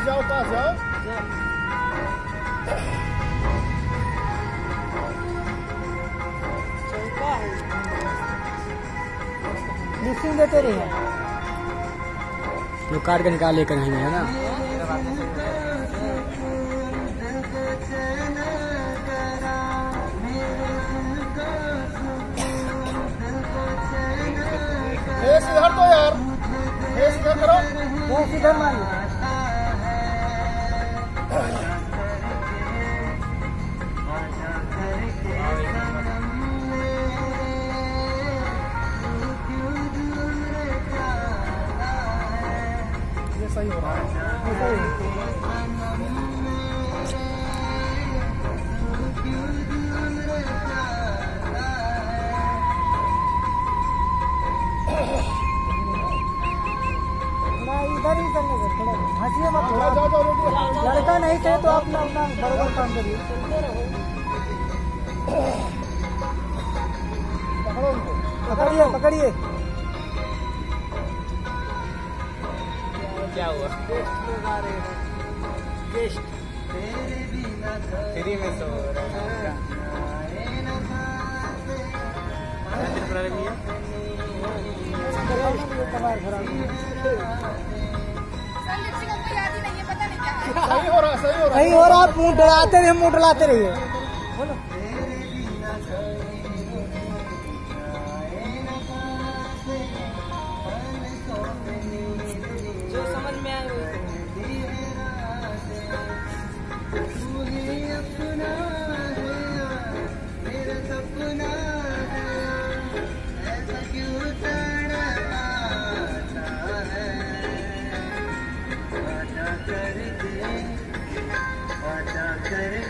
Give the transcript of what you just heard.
जाओ, पास जाओ। लिफ्टिंग देते रहिए, जो काट के निकाल लेकर आएंगे, है ना। इधर तो यार, इधर करो, इधर मान लो। ये सही हो रहा है। इधर ही करने का, थोड़ा हंसिए मत, थोड़ा लड़का नहीं थे तो अपना अपना बराबर काम करिए। पकड़िए पकड़िए। क्या हुआ? गेस्ट फ्री में सो रहा सही हो रहा, सही हो रहा, सही हो रहा। आप मुंह डराते रहिए, मुंह डराते रहिए। बोलो। जो समझ में आए कर